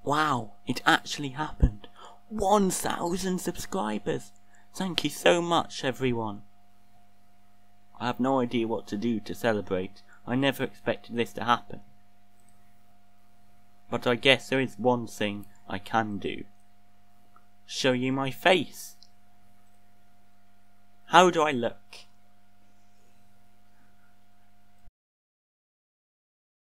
Wow, it actually happened. 1,000 subscribers. Thank you so much, everyone. I have no idea what to do to celebrate. I never expected this to happen. But I guess there is one thing I can do. Show you my face. How do I look?